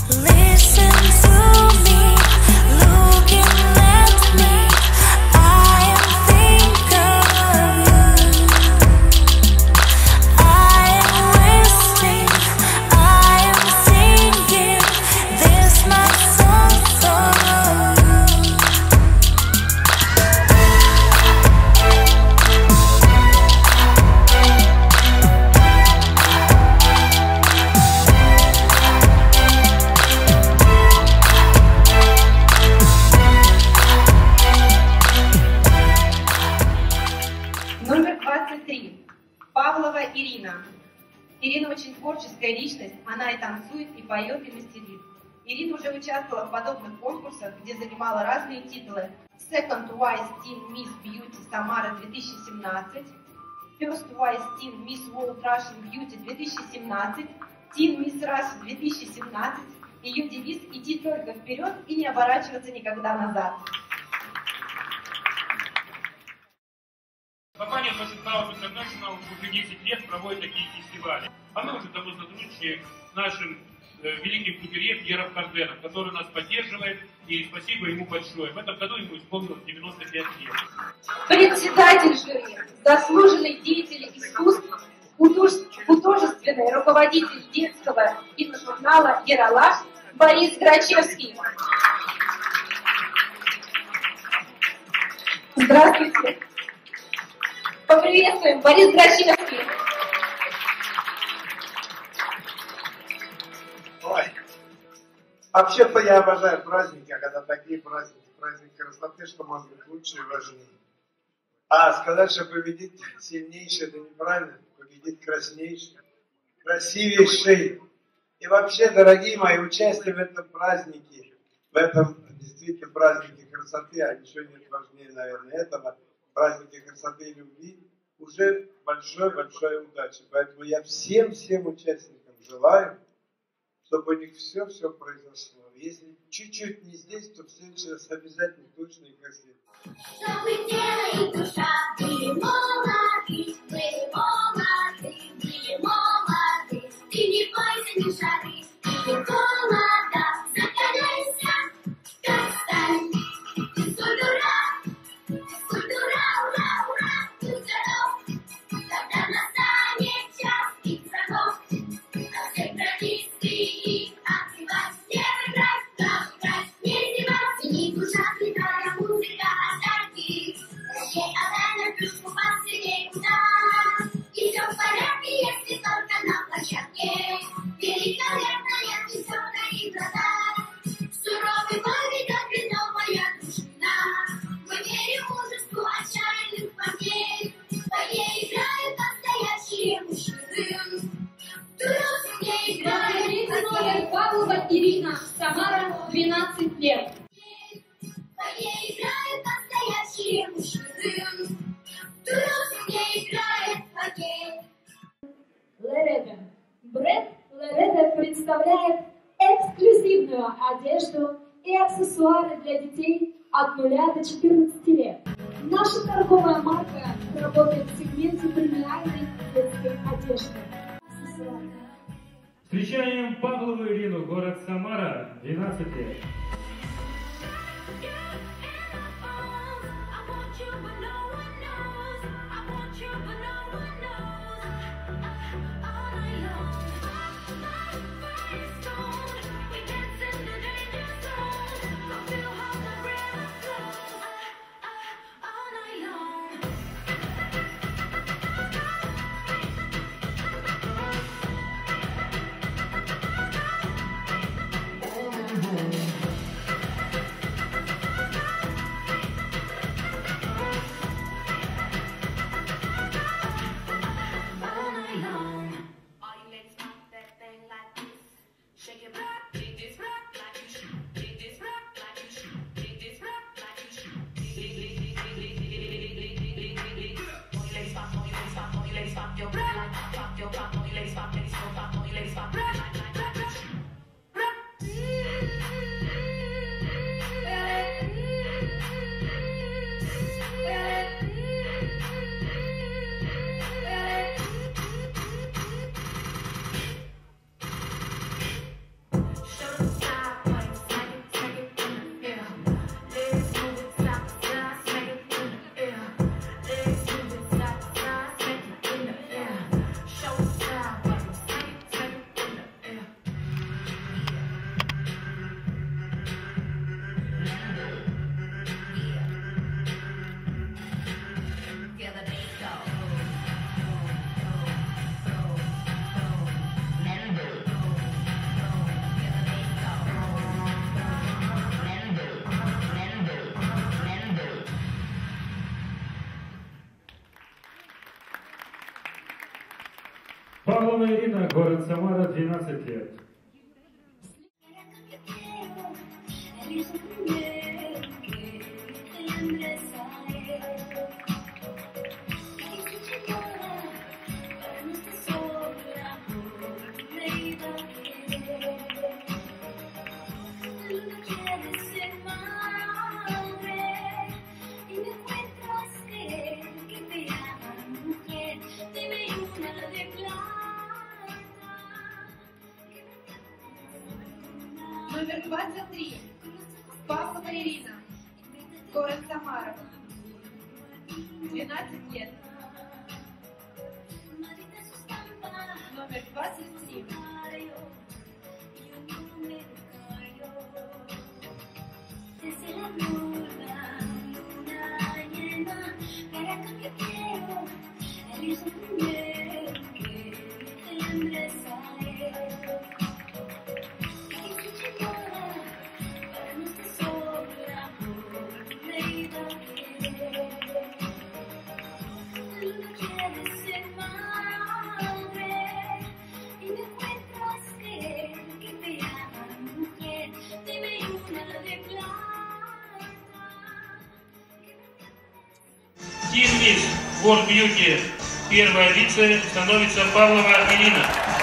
Listen to me, looking at me. I am thinking of you. I am listening, I am singing this my song for you. Номер 23. Павлова Ирина. Ирина очень творческая личность, она и танцует, и поет, и мастерит. Ирина уже участвовала в подобных конкурсах, где занимала разные титулы. Second Wise Teen Miss Beauty Самара 2017, First Wise Teen Miss World Russian Beauty 2017, Teen Miss Russia 2017. Ее девиз – идти только вперед и не оборачиваться никогда назад. Компания Fashion House International уже 10 лет проводит такие фестивали. А мы уже давно сотрудничаем с нашим великим кутюрье Пьером Карденом, который нас поддерживает, и спасибо ему большое. В этом году ему исполнилось 95 лет. Председатель жюри, заслуженный деятель искусств, художественный руководитель детского киножурнала «Ералаш» Борис Грачевский. Здравствуйте. Поприветствуем, Борис Грачевский. Ой. Вообще-то я обожаю праздники, а когда такие праздники, праздник красоты, что может быть лучше и важнее. А сказать, что победит сильнейший, это неправильно. Победит краснейший, красивейший. И вообще, дорогие мои, участие в этом празднике, в этом действительно празднике красоты, а ничего нет важнее, наверное, этого, празднике красоты и любви, уже большая удача. Поэтому я всем участникам желаю, чтобы у них все произошло. Если чуть-чуть не здесь, то в следующий раз обязательно точно и красиво. Что вы делаете, душа? Были молоды, были молоды, были молоды. Ты не бойся, не жары, ты холода. Закаляйся, как сталь. Физкультура, ура, ура, будь здоров. Когда настанет час бить врагов, на всех традиции их отбивать, не выиграть, не зевать. Синий душа, летая музыка, останки. Ей отдай на кружку посильней удар. И все в порядке, если только на площадке. Великолепная веселая игра. Суровый бой ведет вино моя дружина. Мы верим мужеству отчаянных парней. По ней играют настоящие мужчины. Тут не играет Номер Павлова Ирина, Самара, 12 лет. По ней играют настоящие мужчины. Тут не играет хоккей. Лереде. Бренд Лереде представляет эксклюзивную одежду и аксессуары для детей от 0 до 14 лет. Наша торговая марка работает в сегменте премиальной детской одежды. Аксессуары. Встречаем Павлову Ирину, город Самара, 12 лет. Ирина, город Самара, 12 лет. Номер 23. Павлова Ирина. Город Самара. 12 лет. Номер 27. Team Miss World Beauty, первая вице становится Павлова Ирина.